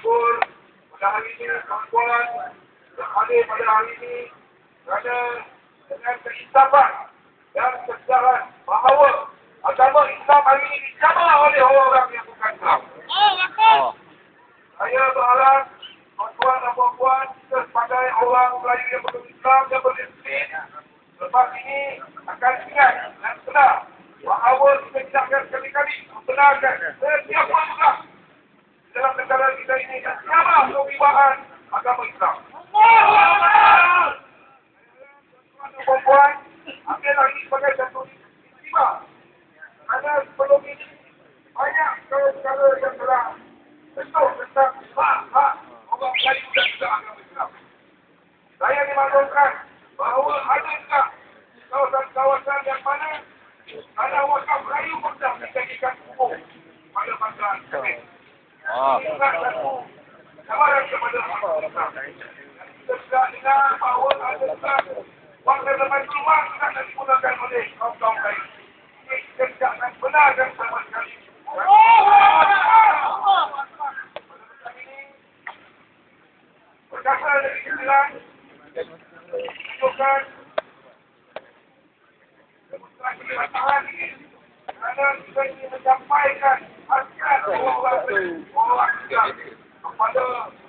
bersyukur pada hari ini tuan-tuan yang hadir pada hari ini kerana dengan keinsafan dan kesedaran bahawa agama Islam hari ini dicabar oleh orang yang bukan Islam. Saya berharap tuan-tuan dan puan-puan kita sebagai orang Melayu yang berislam dan berdisiplin lepas ini akan ingat dan sedar bahawa kita tidak akan sekali-kali membenarkan setiap orang dalam negara kita ini yang sama kewibawaan agama Islam. Tuan-tuan dan puan-puan, ambillah ini sebagai satu istimewa. Kerana sebelum ini banyak perkara yang telah tentu tentang hak orang Melayu dan juga agama Islam. Saya dimaklumkan bahawa ada juga kawasan-kawasan yang mana ada wakaf Melayu pun dah dijadikan hukum pada masa ini. Ingat satu cabaran kepada orang Islam. Kita juga dengar bahawa ada juga wang relevan rumah tidak akan digunakan oleh kaum-kaum lain. Ini kita tidak akan benarkan sama sekali. Berdasar dari kesimpulan menunjukkan demonstrasi pertahanan ini kerana kita ingin menyampaikan hasrat orang Islam kepada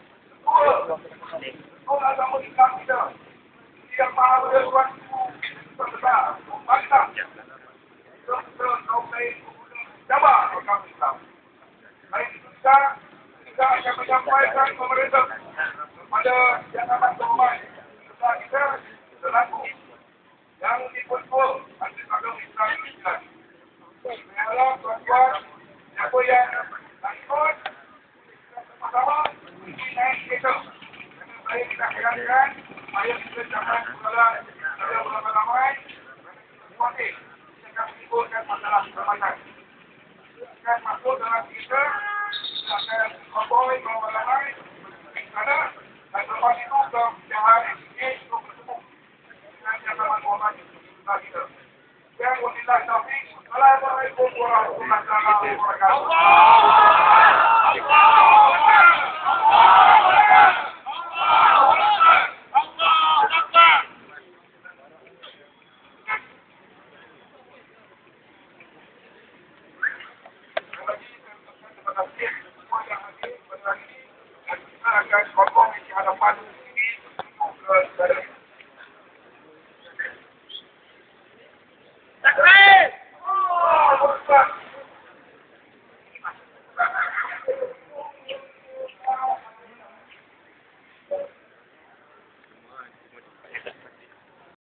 semua agama Islam kita yang maha berkuat terbesar membantah kaum lain cabar agama Islam. Baik itu kita akan menyampaikan pemerintah kepada yang amat berhormat kita selaku yang dipukul atas agama Islam ini. Saya harap tuan-tuan siapa yang nak ikut sama-sama ini naik kereta. Saya kita kirakan supaya kita jangan beramai-ramai kita akan menimbulkan masalah keselamatan. Kita akan masuk dalam kita akan beramai-ramai kerana dan lepas itu jahat untuk bertemu dengan yang amat berhormat kita. Yang wabillahi taufiq. Assalamualaikum warahmatullahi wabarakatuh.